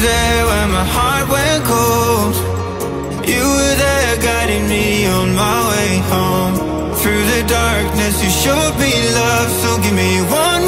there when my heart went cold. You were there guiding me on my way home. Through the darkness you showed me love, so give me one